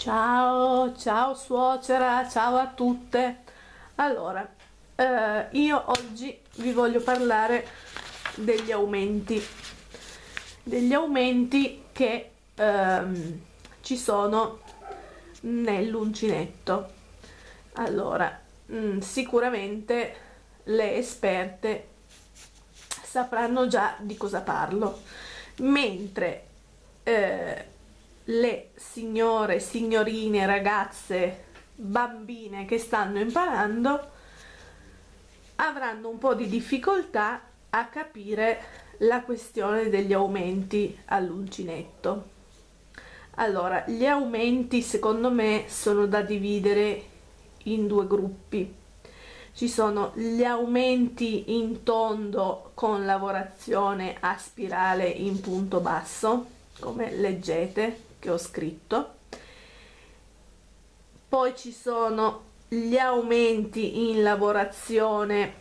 Ciao, ciao suocera, ciao a tutte. Allora, io oggi vi voglio parlare degli aumenti che ci sono nell'uncinetto. Allora, sicuramente le esperte sapranno già di cosa parlo, mentre le signore, signorine, ragazze, bambine che stanno imparando avranno un po' di difficoltà a capire la questione degli aumenti all'uncinetto. Allora, gli aumenti secondo me sono da dividere in due gruppi. Ci sono gli aumenti in tondo con lavorazione a spirale in punto basso, come leggete che ho scritto. Poi ci sono gli aumenti in lavorazione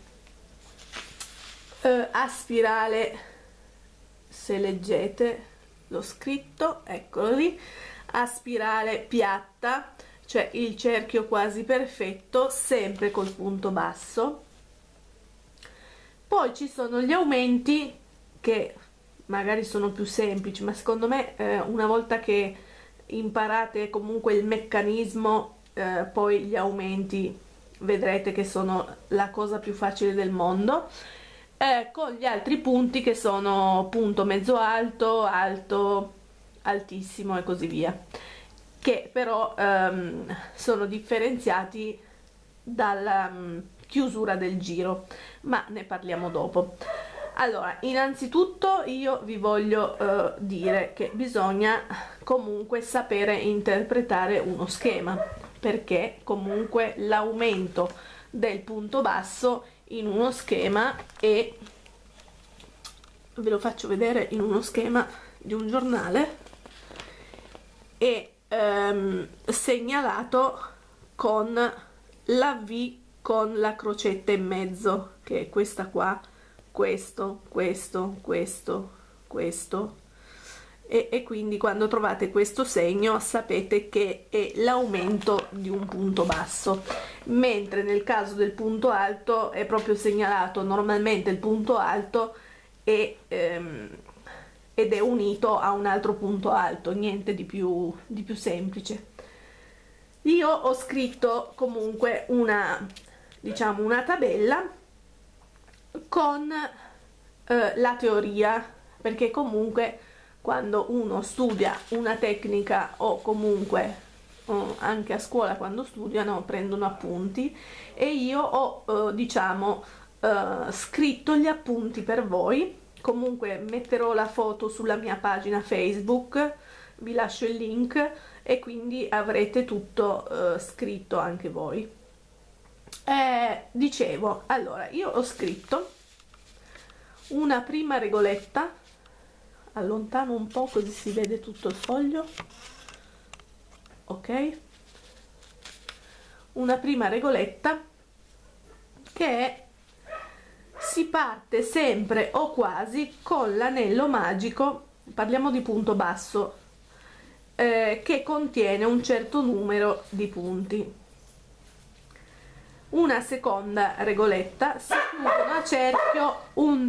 a spirale, se leggete l'ho scritto, eccolo lì, a spirale piatta, cioè il cerchio quasi perfetto, sempre col punto basso. Poi ci sono gli aumenti che magari sono più semplici, ma secondo me una volta che imparate comunque il meccanismo, poi gli aumenti vedrete che sono la cosa più facile del mondo, con gli altri punti che sono punto mezzo alto, alto, altissimo e così via, che però sono differenziati dalla chiusura del giro, ma ne parliamo dopo. Allora, innanzitutto io vi voglio dire che bisogna comunque sapere interpretare uno schema, perché comunque l'aumento del punto basso in uno schema, e ve lo faccio vedere in uno schema di un giornale, è segnalato con la V con la crocetta in mezzo, che è questa qua, questo, e quindi quando trovate questo segno sapete che è l'aumento di un punto basso, mentre nel caso del punto alto è proprio segnalato normalmente il punto alto ed è unito a un altro punto alto, niente di più semplice. Io ho scritto comunque una, diciamo, una tabella con la teoria, perché comunque quando uno studia una tecnica, o comunque anche a scuola quando studiano prendono appunti, e io ho diciamo scritto gli appunti per voi. Comunque metterò la foto sulla mia pagina Facebook, vi lascio il link, e quindi avrete tutto scritto anche voi. Dicevo, allora io ho scritto una prima regoletta, allontano un po' così si vede tutto il foglio, ok, una prima regoletta che è, si parte sempre o quasi con l'anello magico, parliamo di punto basso, che contiene un certo numero di punti. Una seconda regoletta si chiudono a cerchio un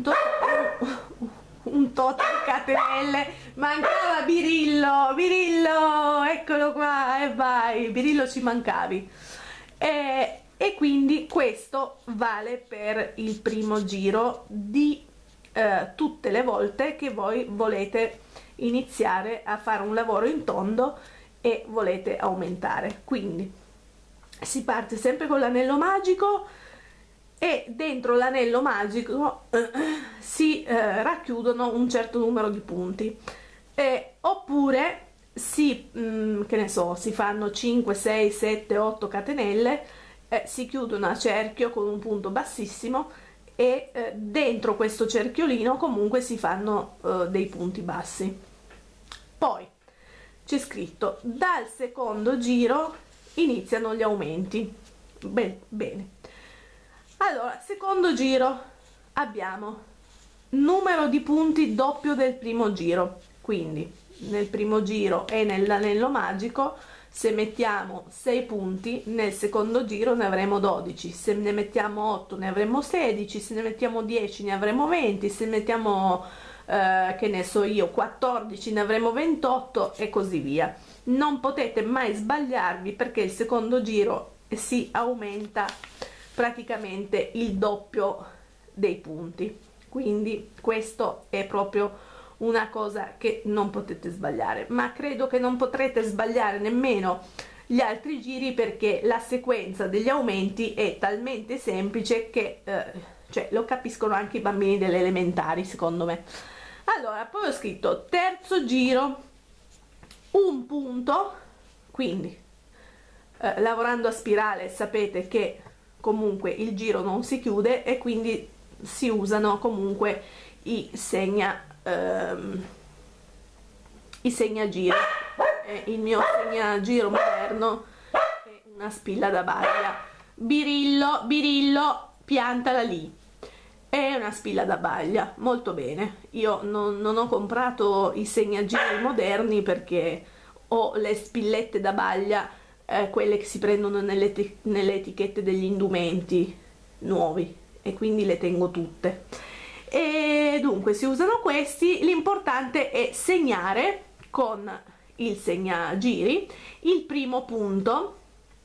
tot di catenelle. Mancava Birillo, eccolo qua, e vai Birillo, ci mancavi. E quindi questo vale per il primo giro di tutte le volte che voi volete iniziare a fare un lavoro in tondo e volete aumentare. Quindi si parte sempre con l'anello magico, e dentro l'anello magico si racchiudono un certo numero di punti, oppure che ne so, si fanno 5, 6, 7, 8 catenelle, si chiudono a cerchio con un punto bassissimo, e dentro questo cerchiolino comunque si fanno dei punti bassi. Poi c'è scritto dal secondo giro iniziano gli aumenti. Bene, allora, secondo giro abbiamo numero di punti doppio del primo giro, quindi nel primo giro e nell'anello magico se mettiamo 6 punti nel secondo giro ne avremo 12, se ne mettiamo 8 ne avremo 16, se ne mettiamo 10 ne avremo 20, se mettiamo che ne so io 14 ne avremo 28 e così via. Non potete mai sbagliarvi perché il secondo giro si aumenta praticamente il doppio dei punti, quindi questo è proprio una cosa che non potete sbagliare, ma credo che non potrete sbagliare nemmeno gli altri giri perché la sequenza degli aumenti è talmente semplice che cioè, lo capiscono anche i bambini delle elementari, secondo me. Allora, poi ho scritto terzo giro, un punto, quindi lavorando a spirale sapete che comunque il giro non si chiude e quindi si usano comunque i segnagiro. Il mio segnagiro moderno è una spilla da baglia. Birillo, piantala lì. È una spilla da baglia, molto bene. Io non ho comprato i segnagiri moderni perché ho le spillette da baglia, quelle che si prendono nelle etichette degli indumenti nuovi, e quindi le tengo tutte. E dunque si usano questi. L'importante è segnare con il segnagiri il primo punto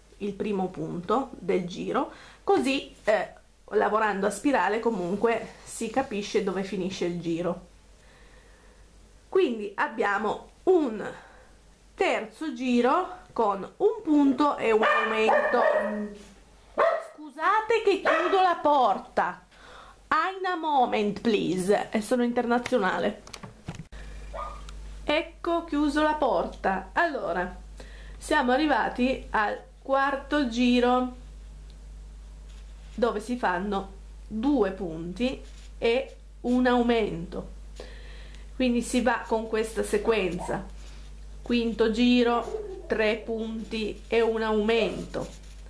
del giro, così lavorando a spirale comunque si capisce dove finisce il giro. Quindi abbiamo un terzo giro con un punto e un aumento. Scusate che chiudo la porta. In a moment please, e sono internazionale. Ecco, chiuso la porta. Allora, siamo arrivati al quarto giro dove si fanno 2 punti e un aumento, quindi si va con questa sequenza: quinto giro 3 punti e un aumento,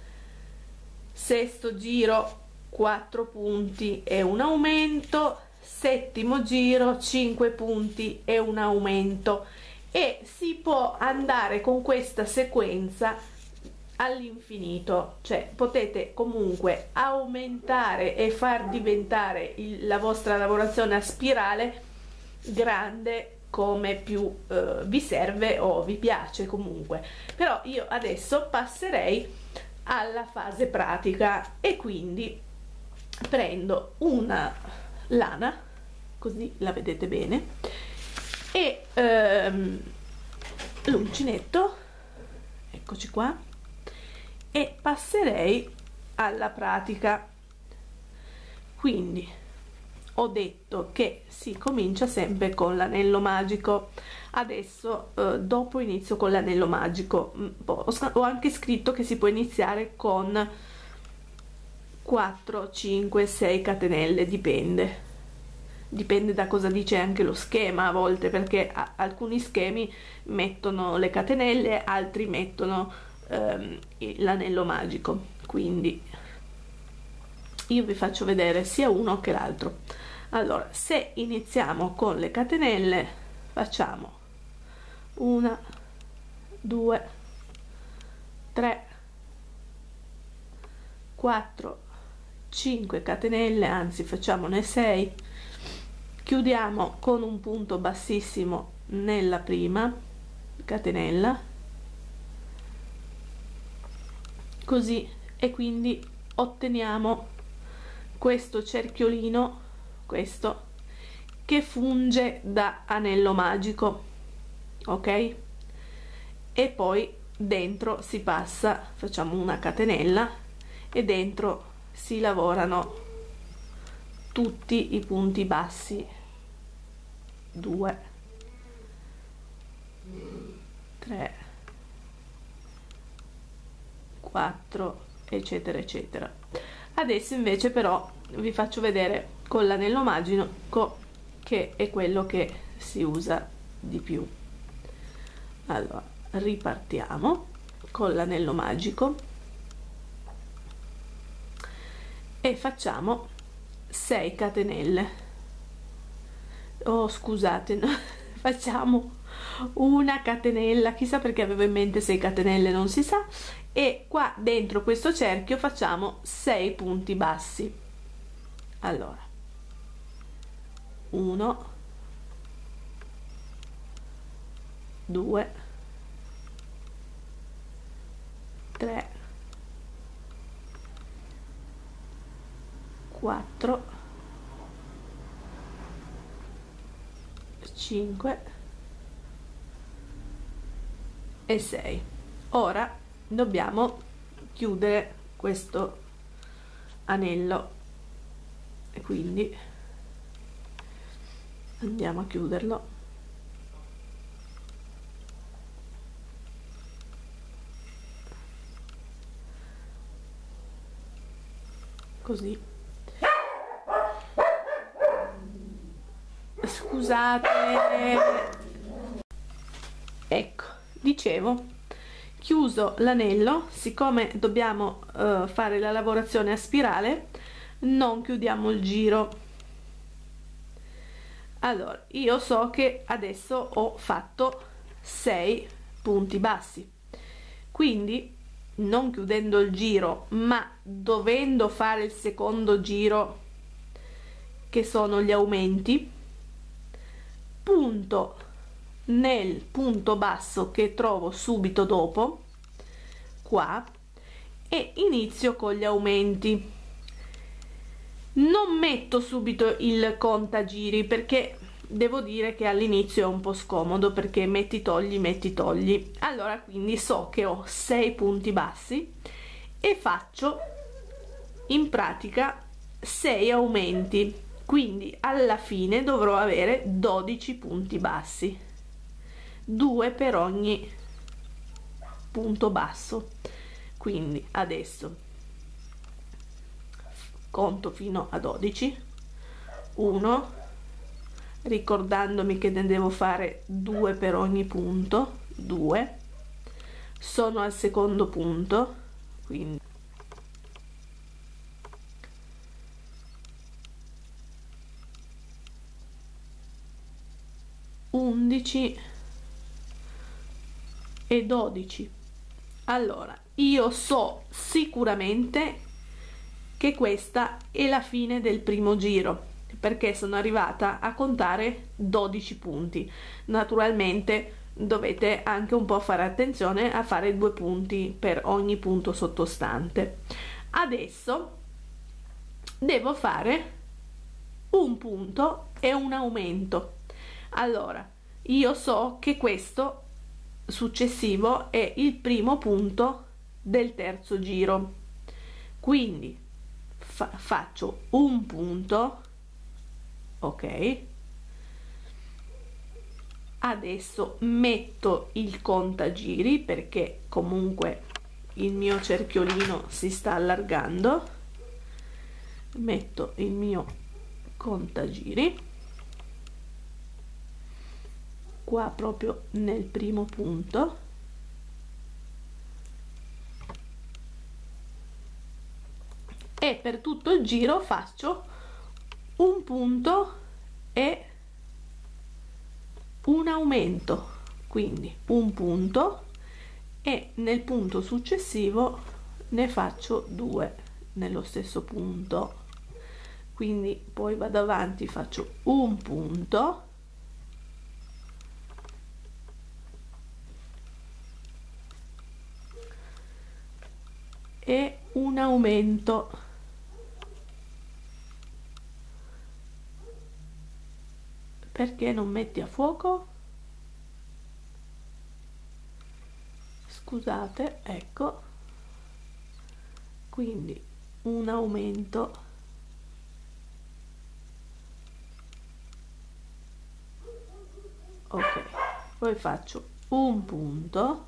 sesto giro 4 punti e un aumento, settimo giro 5 punti e un aumento, e si può andare con questa sequenza all'infinito, cioè potete comunque aumentare e far diventare la vostra lavorazione a spirale grande come più vi serve o vi piace comunque. Però io adesso passerei alla fase pratica e quindi prendo una lana, così la vedete bene, e l'uncinetto, eccoci qua, e passerei alla pratica. Quindi ho detto che si comincia sempre con l'anello magico. Adesso dopo inizio con l'anello magico. Ho anche scritto che si può iniziare con 4, 5, 6 catenelle, dipende da cosa dice anche lo schema a volte, perché alcuni schemi mettono le catenelle, altri mettono l'anello magico, quindi io vi faccio vedere sia uno che l'altro. Allora, se iniziamo con le catenelle facciamo 1, 2, 3, 4, 5 catenelle, anzi facciamone 6, chiudiamo con un punto bassissimo nella prima catenella, così, e quindi otteniamo questo cerchiolino, questo che funge da anello magico, ok? E poi dentro si passa, facciamo una catenella e dentro si lavorano tutti i punti bassi, 2, 3, 4, eccetera eccetera. Adesso invece però vi faccio vedere con l'anello magico, che è quello che si usa di più. Allora, ripartiamo con l'anello magico e facciamo 6 catenelle. Oh, scusate, no, facciamo una catenella, chissà perché avevo in mente 6 catenelle, non si sa, e qua dentro questo cerchio facciamo 6 punti bassi. Allora 1 2 3 4 5 e 6. Ora dobbiamo chiudere questo anello e quindi andiamo a chiuderlo. Così. Scusate. Ecco, dicevo, chiuso l'anello, siccome dobbiamo fare la lavorazione a spirale, non chiudiamo il giro. Allora, io so che adesso ho fatto 6 punti bassi, quindi non chiudendo il giro ma dovendo fare il secondo giro, che sono gli aumenti, punto nel punto basso che trovo subito dopo qua e inizio con gli aumenti. Non metto subito il contagiri perché devo dire che all'inizio è un po' scomodo, perché metti togli. Allora quindi so che ho 6 punti bassi e faccio in pratica 6 aumenti, quindi alla fine dovrò avere 12 punti bassi, 2 per ogni punto basso. Quindi adesso conto fino a 12, 1, ricordandomi che ne devo fare 2 per ogni punto, 2, sono al secondo punto, quindi 11 e 12. Allora io so sicuramente che questa è la fine del primo giro, perché sono arrivata a contare 12 punti. Naturalmente dovete anche un po' fare attenzione a fare 2 punti per ogni punto sottostante. Adesso devo fare un punto e un aumento. Allora io so che questo successivo è il primo punto del terzo giro, quindi faccio un punto, ok, adesso metto il contagiri perché comunque il mio cerchiolino si sta allargando, metto il mio contagiri qua proprio nel primo punto e per tutto il giro faccio un punto e un aumento, quindi un punto e nel punto successivo ne faccio 2 nello stesso punto, quindi poi vado avanti, faccio un punto e un aumento. Perché non metti a fuoco? Scusate, ecco, quindi un aumento ok, poi faccio un punto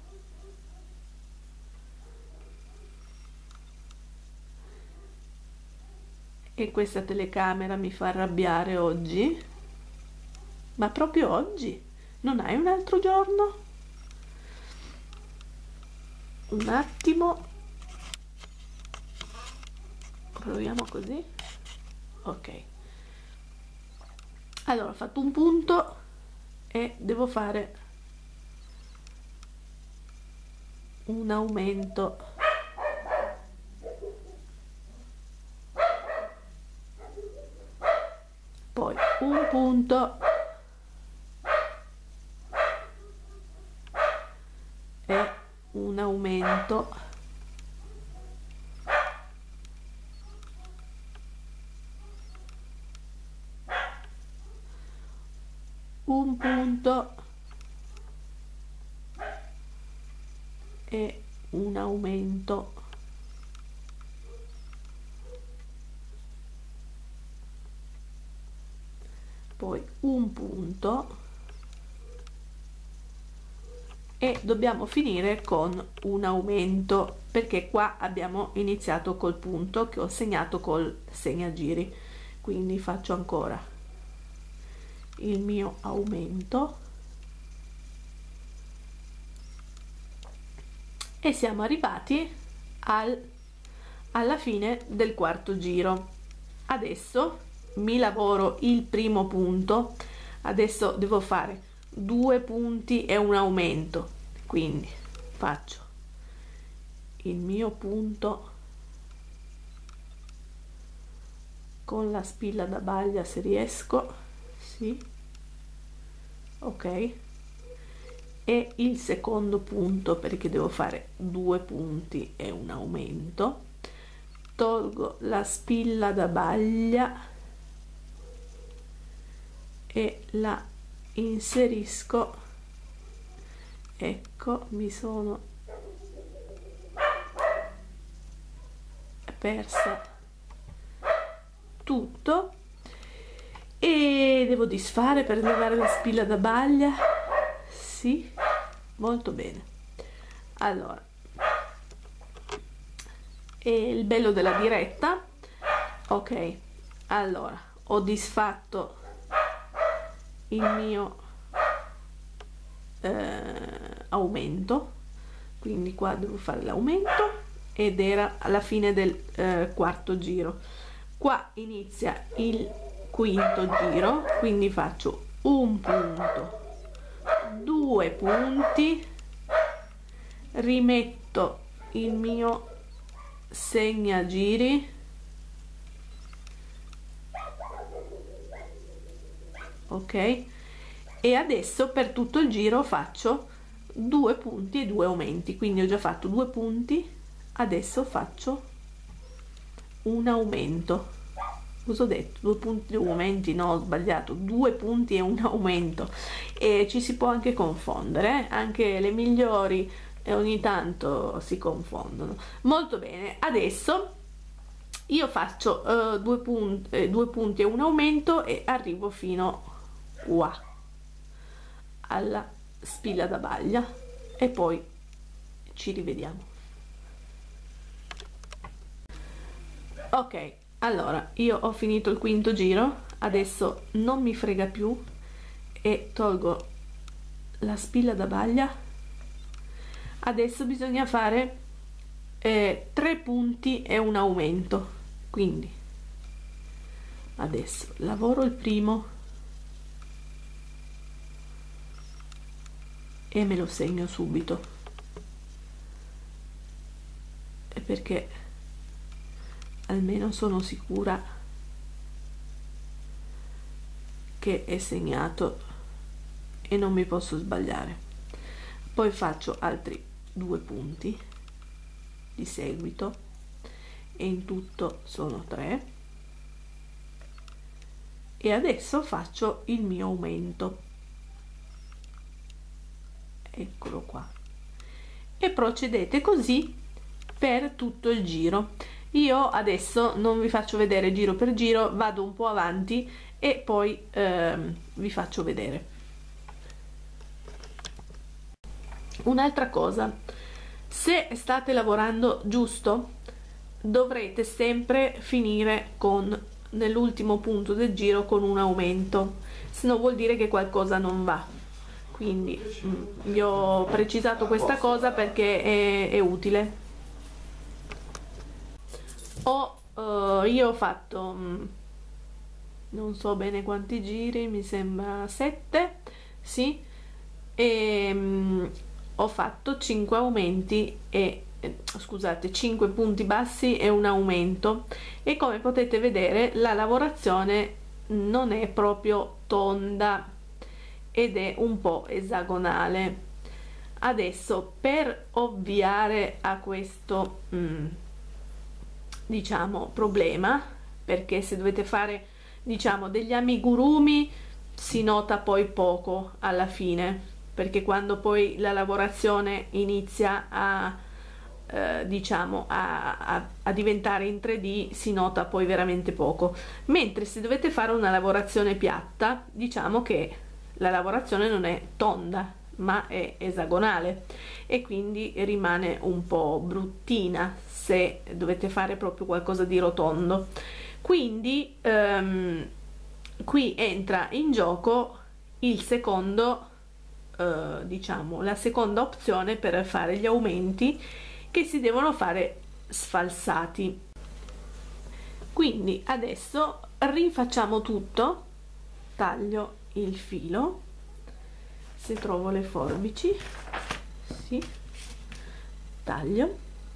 e questa telecamera mi fa arrabbiare oggi, ma proprio oggi non hai un altro giorno? Un attimo, proviamo così, ok, allora ho fatto un punto e devo fare un aumento, poi un punto e un aumento, un punto e un aumento, poi un punto e dobbiamo finire con un aumento, perché qua abbiamo iniziato col punto che ho segnato col segnagiri. Quindi faccio ancora il mio aumento e siamo arrivati alla fine del quarto giro. Adesso mi lavoro il primo punto, adesso devo fare 2 punti e un aumento, quindi faccio il mio punto con la spilla da baglia se riesco, sì, ok, e il secondo punto, perché devo fare 2 punti e un aumento, tolgo la spilla da baglia e la inserisco, ecco, mi sono persa tutto e devo disfare per levare la spilla da baglia, sì, molto bene. Allora, e il bello della diretta, ok, allora ho disfatto il mio aumento, quindi qua devo fare l'aumento ed era alla fine del quarto giro. Qua inizia il quinto giro, quindi faccio un punto, 2 punti, rimetto il mio segnagiri, ok, e adesso per tutto il giro faccio 2 punti e 2 aumenti, quindi ho già fatto 2 punti, adesso faccio un aumento. Cosa ho detto? 2 punti e 2 aumenti? No, ho sbagliato, 2 punti e un aumento, e ci si può anche confondere, anche le migliori ogni tanto si confondono. Molto bene, adesso io faccio 2 punti e un aumento e arrivo fino qua alla spilla da baglia e poi ci rivediamo. Ok, allora io ho finito il quinto giro, adesso non mi frega più e tolgo la spilla da baglia. Adesso bisogna fare 3 punti e un aumento, quindi adesso lavoro il primo e me lo segno subito, perché almeno sono sicura che è segnato e non mi posso sbagliare. Poi faccio altri 2 punti di seguito e in tutto sono 3 e adesso faccio il mio aumento, eccolo qua, e procedete così per tutto il giro. Io adesso non vi faccio vedere giro per giro, vado un po' avanti e poi vi faccio vedere. Un'altra cosa, se state lavorando giusto dovrete sempre finire con nell'ultimo punto del giro con un aumento, se no vuol dire che qualcosa non va. Quindi vi ho precisato questa cosa perché è utile. Io ho fatto non so bene quanti giri, mi sembra 7, sì, e ho fatto 5 aumenti e scusate, 5 punti bassi e un aumento, e come potete vedere la lavorazione non è proprio tonda ed è un po' esagonale. Adesso, per ovviare a questo diciamo problema, perché se dovete fare diciamo degli amigurumi si nota poi poco alla fine, perché quando poi la lavorazione inizia a diciamo a diventare in 3D si nota poi veramente poco, mentre se dovete fare una lavorazione piatta diciamo che la lavorazione non è tonda ma è esagonale e quindi rimane un po' bruttina se dovete fare proprio qualcosa di rotondo. Quindi qui entra in gioco il secondo diciamo la seconda opzione per fare gli aumenti, che si devono fare sfalsati. Quindi adesso rifacciamo tutto. Taglio il filo, se trovo le forbici, sì, taglio,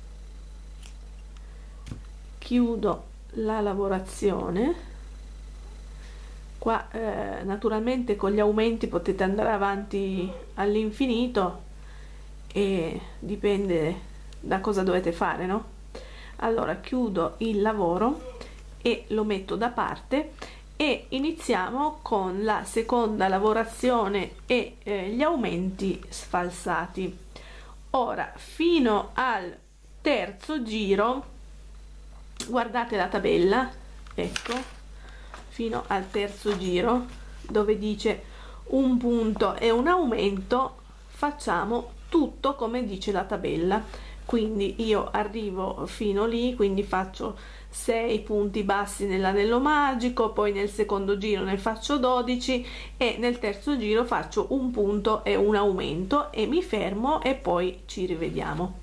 chiudo la lavorazione. Qua naturalmente con gli aumenti potete andare avanti all'infinito e dipende da cosa dovete fare, no? Allora chiudo il lavoro e lo metto da parte e iniziamo con la seconda lavorazione e gli aumenti sfalsati. Ora fino al terzo giro, guardate la tabella, ecco, fino al terzo giro dove dice un punto e un aumento facciamo tutto come dice la tabella. Quindi io arrivo fino lì, quindi faccio 6 punti bassi nell'anello magico, poi nel secondo giro ne faccio 12 e nel terzo giro faccio un punto e un aumento e mi fermo e poi ci rivediamo.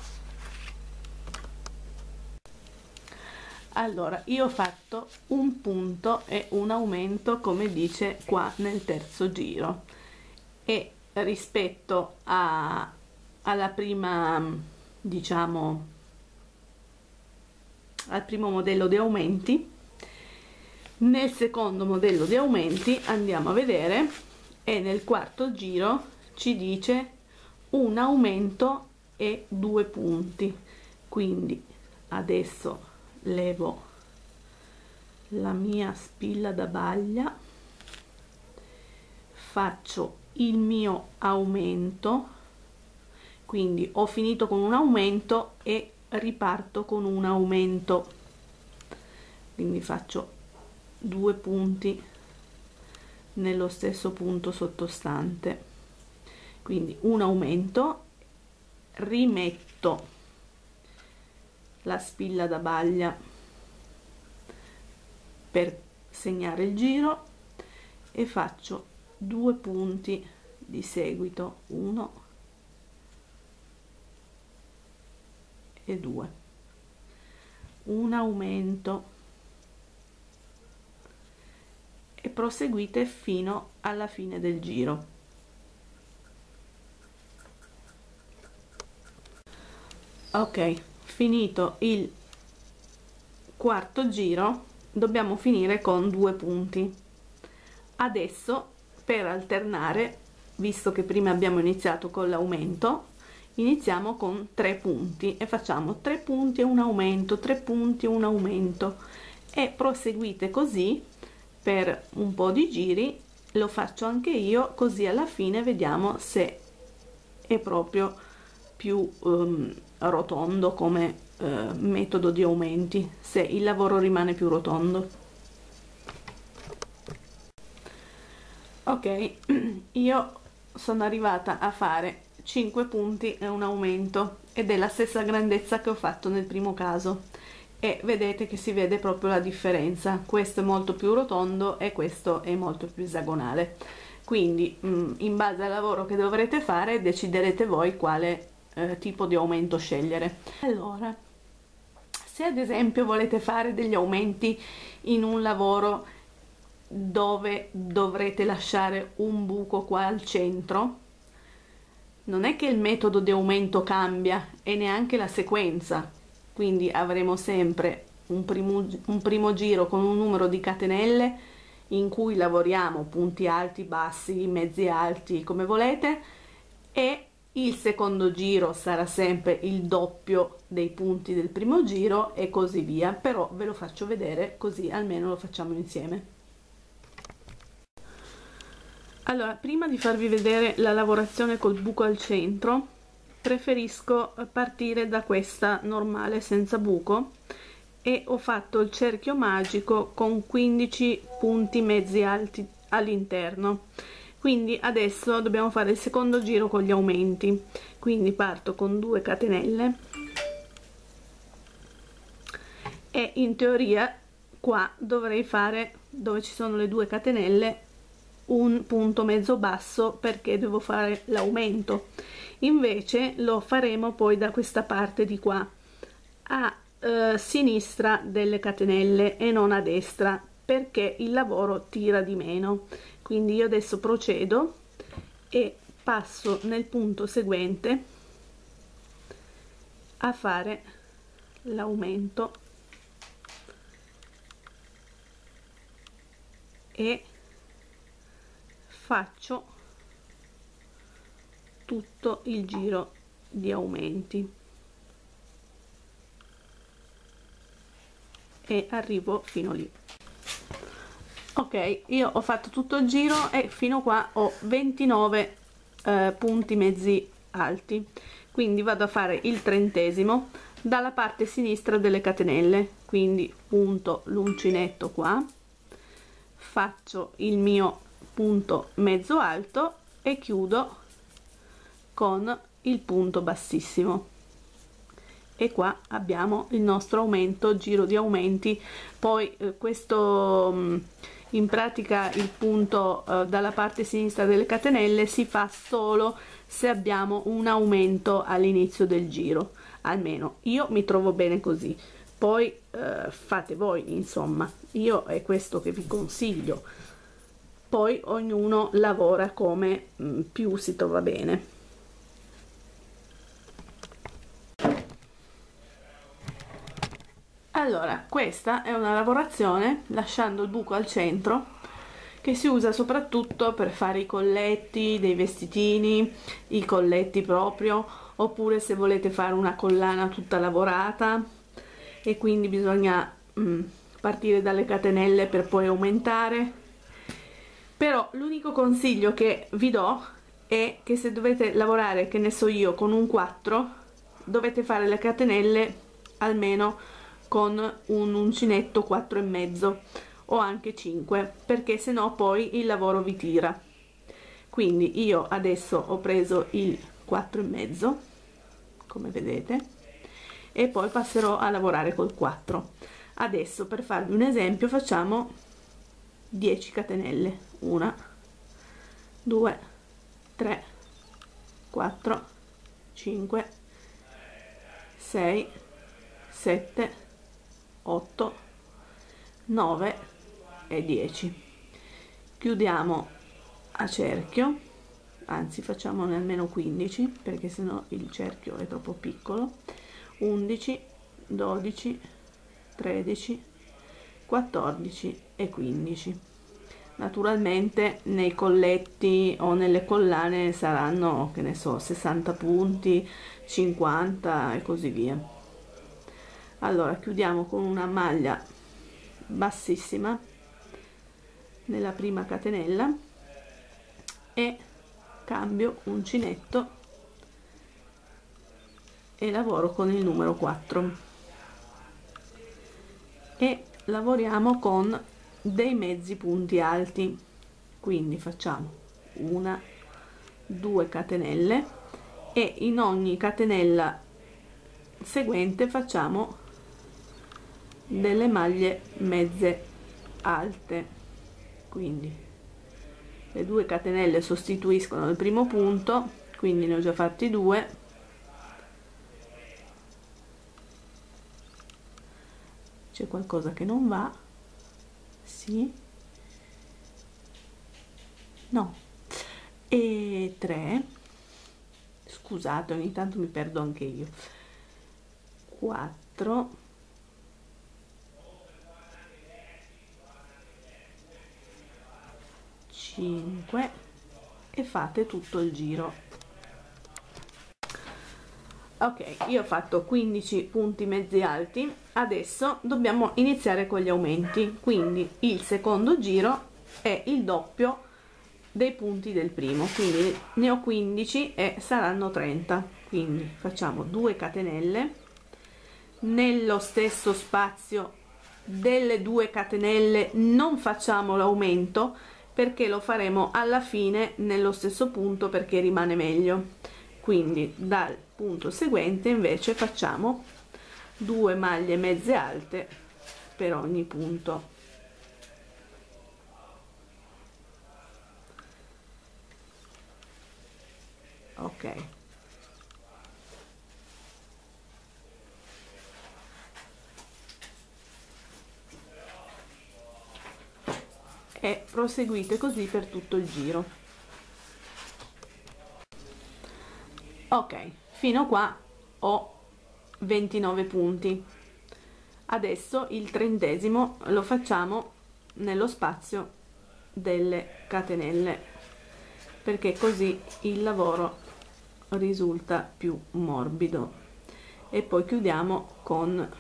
Allora io ho fatto un punto e un aumento come dice qua nel terzo giro, e rispetto alla prima, diciamo al primo modello di aumenti, nel secondo modello di aumenti andiamo a vedere e nel quarto giro ci dice un aumento e 2 punti. Quindi adesso levo la mia spilla da baglia, faccio il mio aumento, quindi ho finito con un aumento e riparto con un aumento, quindi faccio 2 punti nello stesso punto sottostante, quindi un aumento, rimetto la spilla da baglia per segnare il giro e faccio 2 punti di seguito, 1 e 2, un aumento e proseguite fino alla fine del giro. Ok, finito il quarto giro dobbiamo finire con 2 punti. Adesso per alternare, visto che prima abbiamo iniziato con l'aumento, iniziamo con 3 punti e facciamo 3 punti e un aumento, 3 punti e un aumento e proseguite così per un po' di giri. Lo faccio anche io, così alla fine vediamo se è proprio più rotondo come metodo di aumenti, se il lavoro rimane più rotondo. Ok, io sono arrivata a fare 5 punti e un aumento ed è la stessa grandezza che ho fatto nel primo caso e vedete che si vede proprio la differenza. Questo è molto più rotondo e questo è molto più esagonale, quindi in base al lavoro che dovrete fare deciderete voi quale tipo di aumento scegliere. Allora, se ad esempio volete fare degli aumenti in un lavoro dove dovrete lasciare un buco qua al centro, non è che il metodo di aumento cambia e neanche la sequenza, quindi avremo sempre un primo giro con un numero di catenelle in cui lavoriamo punti alti, bassi, mezzi alti, come volete, e il secondo giro sarà sempre il doppio dei punti del primo giro e così via, però ve lo faccio vedere così almeno lo facciamo insieme. Allora, prima di farvi vedere la lavorazione col buco al centro, preferisco partire da questa normale senza buco e ho fatto il cerchio magico con 15 punti mezzi alti all'interno. Quindi adesso dobbiamo fare il secondo giro con gli aumenti, quindi parto con 2 catenelle e in teoria qua dovrei fare, dove ci sono le 2 catenelle, un punto mezzo basso perché devo fare l'aumento. Invece lo faremo poi da questa parte di qua, a sinistra delle catenelle e non a destra, perché il lavoro tira di meno. Quindi io adesso procedo e passo nel punto seguente a fare l'aumento e faccio tutto il giro di aumenti e arrivo fino lì. Ok, io ho fatto tutto il giro e fino qua ho 29 punti mezzi alti, quindi vado a fare il 30° dalla parte sinistra delle catenelle, quindi punto l'uncinetto qua, faccio il mio punto mezzo alto e chiudo con il punto bassissimo e qua abbiamo il nostro aumento, giro di aumenti. Poi questo in pratica il punto dalla parte sinistra delle catenelle si fa solo se abbiamo un aumento all'inizio del giro, almeno io mi trovo bene così, poi fate voi, insomma, io è questo che vi consiglio, poi ognuno lavora come più si trova bene. Allora, questa è una lavorazione lasciando il buco al centro, che si usa soprattutto per fare i colletti dei vestitini, i colletti proprio, oppure se volete fare una collana tutta lavorata e quindi bisogna partire dalle catenelle per poi aumentare. Però l'unico consiglio che vi do è che se dovete lavorare, che ne so io, con un 4, dovete fare le catenelle almeno con un uncinetto 4,5 o anche 5, perché sennò poi il lavoro vi tira. Quindi io adesso ho preso il 4,5, come vedete, e poi passerò a lavorare col 4. Adesso, per farvi un esempio, facciamo 10 catenelle: 1 2 3 4 5 6 7 8 9 e 10. Chiudiamo a cerchio, anzi facciamone almeno 15 perché sennò il cerchio è troppo piccolo. 11 12 13 14 e 15. Naturalmente nei colletti o nelle collane saranno, che ne so, 60 punti, 50 e così via. Allora chiudiamo con una maglia bassissima nella prima catenella e cambio uncinetto e lavoro con il numero 4 e lavoriamo con dei mezzi punti alti, quindi facciamo 1 2 catenelle e in ogni catenella seguente facciamo delle maglie mezze alte, quindi le 2 catenelle sostituiscono il primo punto, quindi ne ho già fatti 2. C'è qualcosa che non va? Sì, no, e 3 scusate, ogni tanto mi perdo anche io. 4, 5 e fate tutto il giro. Ok, io ho fatto 15 punti mezzi alti, adesso dobbiamo iniziare con gli aumenti, quindi il secondo giro è il doppio dei punti del primo, quindi ne ho 15 e saranno 30, quindi facciamo 2 catenelle nello stesso spazio delle 2 catenelle, non facciamo l'aumento perché lo faremo alla fine nello stesso punto perché rimane meglio. Quindi dal punto seguente invece facciamo 2 maglie mezze alte per ogni punto. Ok, e proseguite così per tutto il giro. Ok, fino a qua ho 29 punti. Adesso il 30° lo facciamo nello spazio delle catenelle perché così il lavoro risulta più morbido, e poi chiudiamo con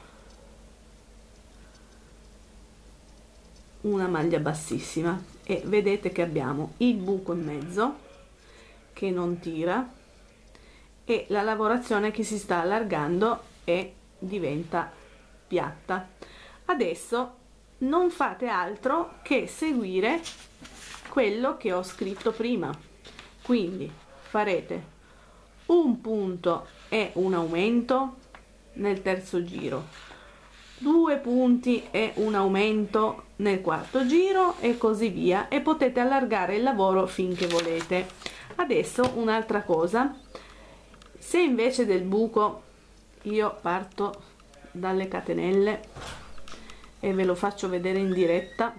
una maglia bassissima e vedete che abbiamo il buco in mezzo che non tira e la lavorazione che si sta allargando e diventa piatta. Adesso non fate altro che seguire quello che ho scritto prima, quindi farete un punto e un aumento nel terzo giro, 2 punti e un aumento nel quarto giro e così via, e potete allargare il lavoro finché volete. Adesso un'altra cosa, se invece del buco io parto dalle catenelle e ve lo faccio vedere in diretta,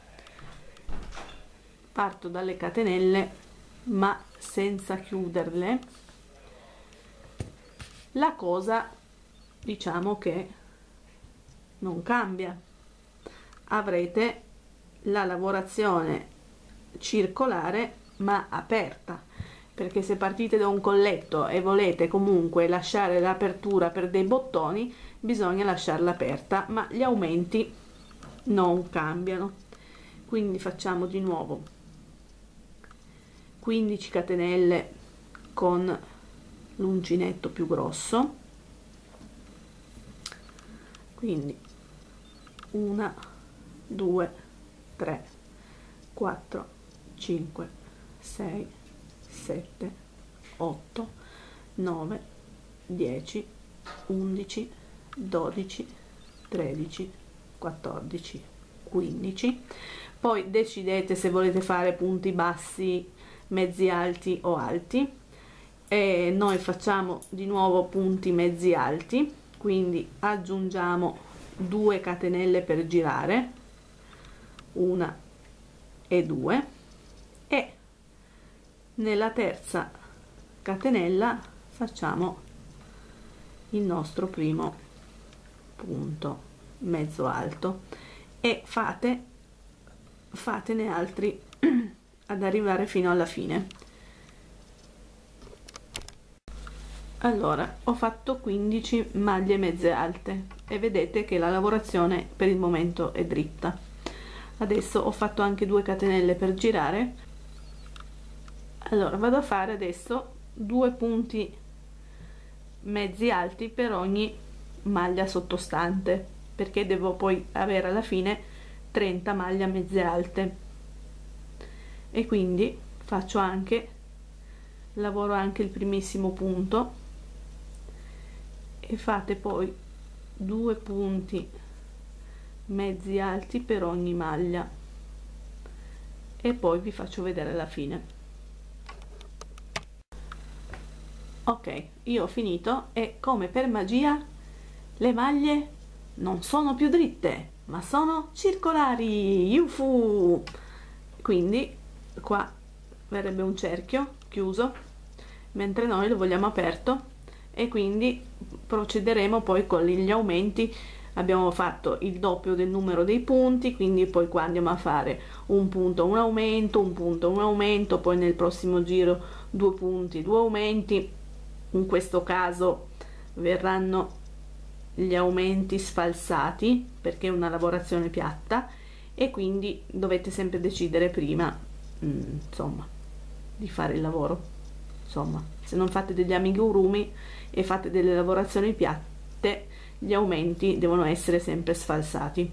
parto dalle catenelle ma senza chiuderle, la cosa diciamo che non cambia, avrete la lavorazione circolare ma aperta, perché se partite da un colletto e volete comunque lasciare l'apertura per dei bottoni bisogna lasciarla aperta, ma gli aumenti non cambiano. Quindi facciamo di nuovo 15 catenelle con l'uncinetto più grosso, quindi 1 2 3 4 5 6 7 8 9 10 11 12 13 14 15. Poi decidete se volete fare punti bassi, mezzi alti o alti, e noi facciamo di nuovo punti mezzi alti, quindi aggiungiamo 2 catenelle per girare, 1 e 2, e nella terza catenella facciamo il nostro primo punto mezzo alto e fatene altri ad arrivare fino alla fine. Allora ho fatto 15 maglie mezze alte e vedete che la lavorazione per il momento è dritta. Adesso ho fatto anche 2 catenelle per girare. Allora vado a fare adesso 2 punti mezzi alti per ogni maglia sottostante, perché devo poi avere alla fine 30 maglie mezze alte, e quindi faccio anche, lavoro anche il primissimo punto e fate poi 2 punti mezzi alti per ogni maglia e poi vi faccio vedere la fine. Ok, io ho finito e come per magia le maglie non sono più dritte ma sono circolari. Yufu! Quindi qua verrebbe un cerchio chiuso, mentre noi lo vogliamo aperto, e quindi procederemo poi con gli aumenti. Abbiamo fatto il doppio del numero dei punti, quindi poi qua andiamo a fare un punto un aumento, un punto un aumento, poi nel prossimo giro 2 punti 2 aumenti. In questo caso verranno gli aumenti sfalsati perché è una lavorazione piatta, e quindi dovete sempre decidere prima, insomma, di fare il lavoro. Insomma, se non fate degli amigurumi e fate delle lavorazioni piatte, gli aumenti devono essere sempre sfalsati.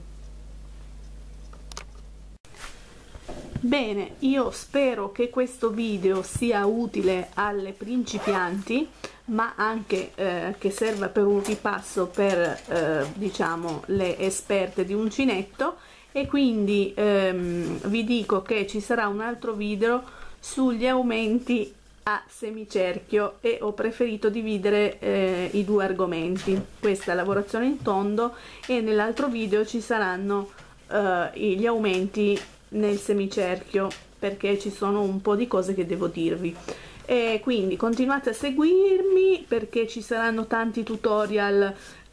Bene, io spero che questo video sia utile alle principianti, ma anche che serva per un ripasso per diciamo le esperte di uncinetto, e quindi vi dico che ci sarà un altro video sugli aumenti a semicerchio, e ho preferito dividere i due argomenti, questa lavorazione in tondo, e nell'altro video ci saranno gli aumenti nel semicerchio, perché ci sono un po' di cose che devo dirvi. E quindi continuate a seguirmi, perché ci saranno tanti tutorial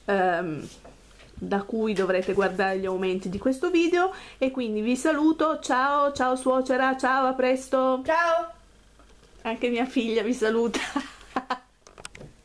da cui dovrete guardare gli aumenti di questo video, e quindi vi saluto. Ciao, ciao suocera, ciao, a presto. Ciao! Anche mia figlia vi saluta.